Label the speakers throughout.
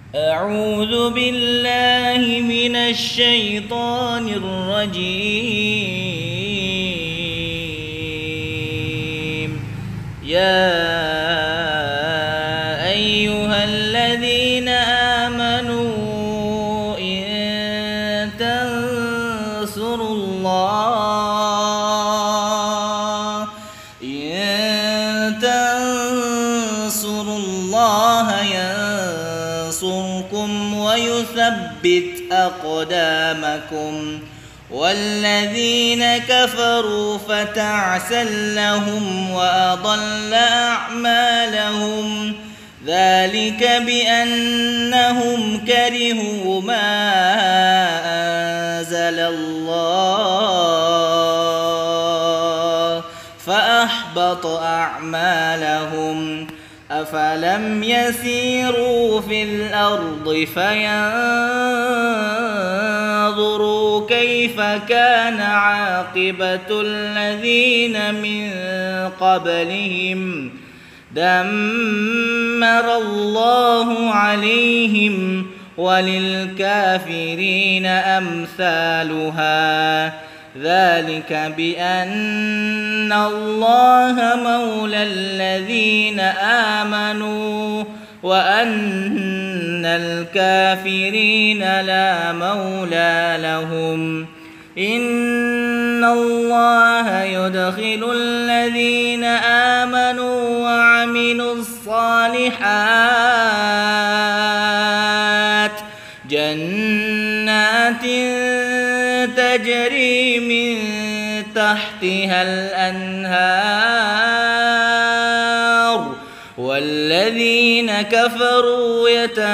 Speaker 1: أعوذ بالله من الشيطان الرجيم. يا أيها الذين آمنوا إن تنصروا الله ينصركم ويثبت أقدامكم. والذين كفروا فتعسا لهم وأضل أعمالهم. ذلك بأنهم كرهوا ما أنزل الله فأحبط أعمالهم. أفلم يسيروا في الأرض فينظروا كيف كان عاقبة الذين من قبلهم دمر الله عليهم وللكافرين أمثالها. ذلك بأن الله مولى الذين آمنوا وأن الكافرين لا مولى لهم. إن الله يدخل الذين آمنوا وعملوا الصالحات جنات تجري من تحتها الأنهار. والذين كفروا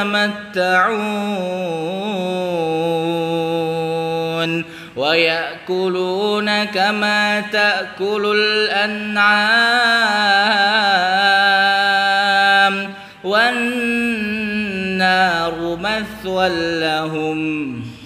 Speaker 1: يتمتعون ويأكلون كما تأكل الأنعام والنار مثوى لهم.